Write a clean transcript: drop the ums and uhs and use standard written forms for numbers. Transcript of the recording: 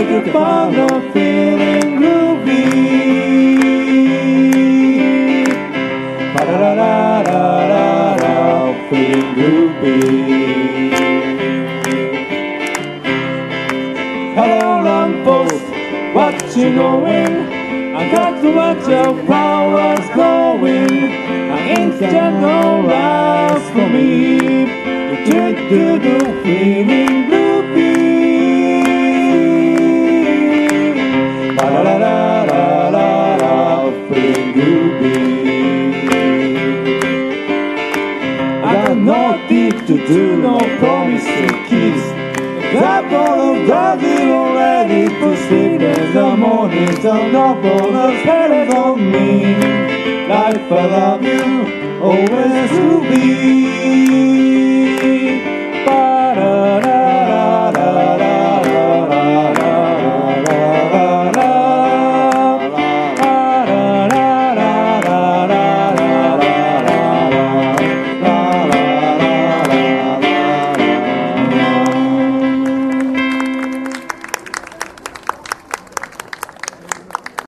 the fun of feeling groovy. Ba-da-da-da-da-da, feeling groovy. Hello lamppost, what you going? I got to watch your flowers going. An instant no last for me. Do feeling groovy. Ba-da-da-da-da-da, feeling groovy. I got nothing to do, no promise to kiss. That ball of daddy already for sleep in the morning. Turn up all the spells on me. Life I love you, always to be. Bye.